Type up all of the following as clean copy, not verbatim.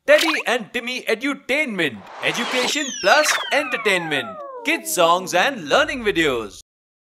Teddy and Timmy Edutainment. Education plus entertainment. Kids songs and learning videos.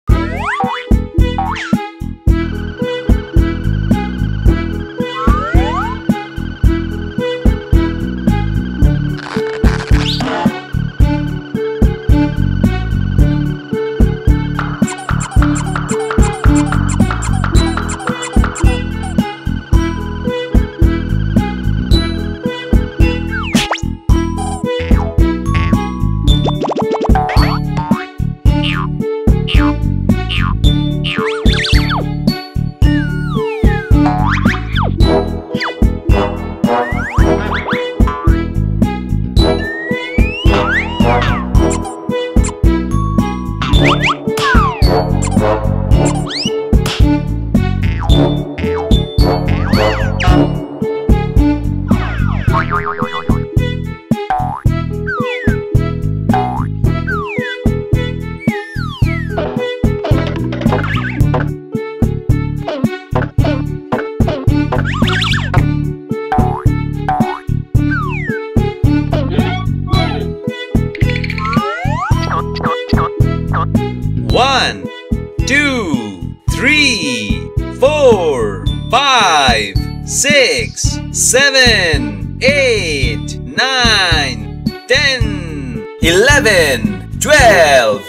One, 2, 3, 4, 5, 6, 7, 8, 9, 10, 11, 12.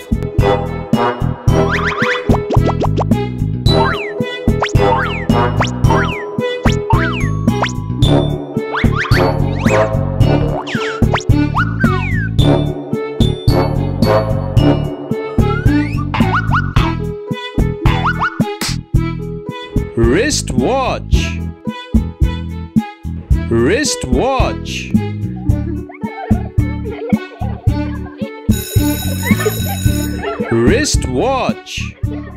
Wristwatch. Wristwatch. Wristwatch.